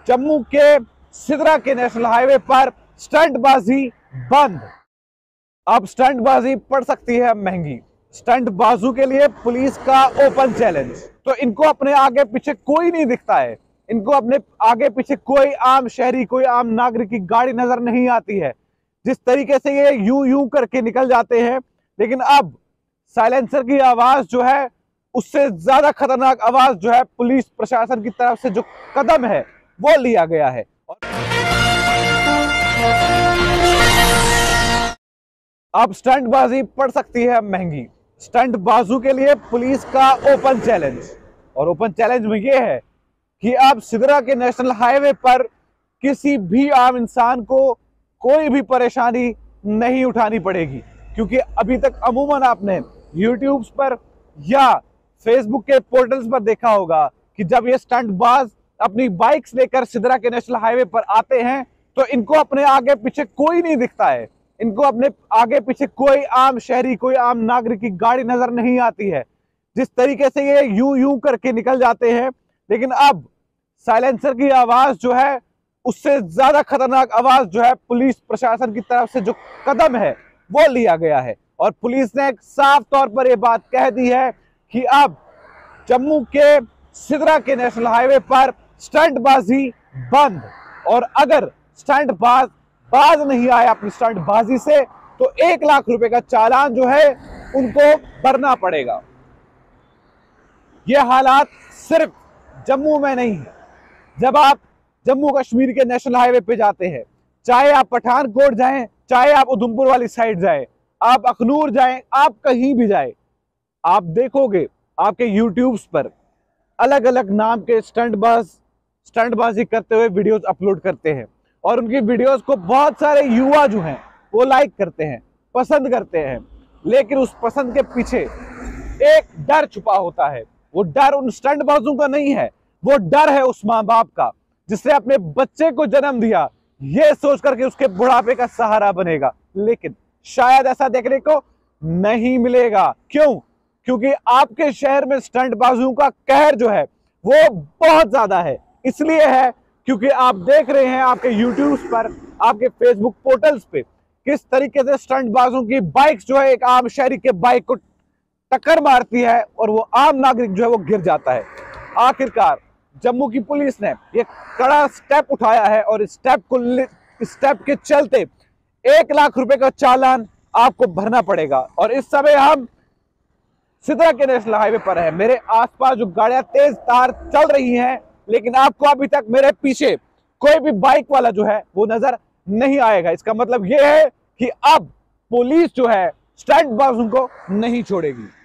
जम्मू के सिदरा के national highway पर स्टंटबाजी बंद। अब स्टंटबाजी पड़ सकती है महंगी। स्टंटबाजों के लिए पुलिस का ओपन चैलेंज। तो इनको अपने आगे पीछे कोई नहीं दिखता है, इनको अपने आगे पीछे कोई आम शहरी, कोई आम नागरिक की गाड़ी नजर नहीं आती है। जिस तरीके से ये यूं यूं करके निकल जाते हैं, लेकिन अब साइलेंसर की आवाज जो है उससे ज्यादा खतरनाक आवाज जो है पुलिस प्रशासन की तरफ से जो कदम है वो लिया गया है। अब स्टंटबाजी पड़ सकती है महंगी। स्टंटबाजों के लिए पुलिस का ओपन चैलेंज, और ओपन चैलेंज में यह है कि अब सिदरा के नेशनल हाईवे पर किसी भी आम इंसान को कोई भी परेशानी नहीं उठानी पड़ेगी, क्योंकि अभी तक अमूमन आपने यूट्यूब पर या फेसबुक के पोर्टल्स पर देखा होगा कि जब ये स्टंटबाज अपनी बाइक्स लेकर सिदरा के नेशनल हाईवे पर आते हैं तो इनको अपने आगे पीछे कोई नहीं दिखता है, इनको अपने आगे पीछे कोई आम शहरी, कोई आम नागरिक की गाड़ी नजर नहीं आती है। जिस तरीके से ये यूं यूं करके निकल जाते हैं, लेकिन अब साइलेंसर की आवाज जो है उससे ज्यादा खतरनाक आवाज जो है पुलिस प्रशासन की तरफ से जो कदम है वो लिया गया है। और पुलिस ने साफ तौर पर यह बात कह दी है कि अब जम्मू के सिदरा के नेशनल हाईवे पर स्टंटबाजी बंद, और अगर स्टंटबाज बाज नहीं आया अपनी स्टंटबाजी से तो 1 लाख रुपए का चालान जो है उनको भरना पड़ेगा। यह हालात सिर्फ जम्मू में नहीं है। जब आप जम्मू कश्मीर के नेशनल हाईवे पे जाते हैं, चाहे आप पठानकोट जाएं, चाहे आप उधमपुर वाली साइड जाएं, आप अखनूर जाएं, आप कहीं भी जाएं, आप देखोगे आपके यूट्यूब्स पर अलग अलग नाम के स्टंटबाजी करते हुए वीडियोस अपलोड करते हैं, और उनकी वीडियोस को बहुत सारे युवा जो हैं वो लाइक करते हैं, पसंद करते हैं। लेकिन उस पसंद के पीछे एक डर छुपा होता है। वो डर उन स्टंटबाजों का नहीं है, वो डर है उस माँ बाप का जिसने अपने बच्चे को जन्म दिया ये सोच करके उसके बुढ़ापे का सहारा बनेगा। लेकिन शायद ऐसा देखने को नहीं मिलेगा। क्यों? क्योंकि आपके शहर में स्टंटबाजों का कहर जो है वो बहुत ज्यादा है। इसलिए है क्योंकि आप देख रहे हैं आपके यूट्यूब पर, आपके फेसबुक पोर्टल्स पे किस तरीके से स्टंटबाजों की बाइक्स जो है एक आम शहरी के बाइक को टक्कर मारती है और वो आम नागरिक जो है वो गिर जाता है। आखिरकार जम्मू की पुलिस ने एक कड़ा स्टेप उठाया है, और इस स्टेप के चलते 1 लाख रुपए का चालान आपको भरना पड़ेगा। और इस समय हम सिदरा के नेशनल हाईवे पर है। मेरे आसपास जो गाड़ियां तेज तार चल रही हैं, लेकिन आपको अभी तक मेरे पीछे कोई भी बाइक वाला जो है वो नजर नहीं आएगा। इसका मतलब यह है कि अब पुलिस जो है स्टंटबाजों को नहीं छोड़ेगी।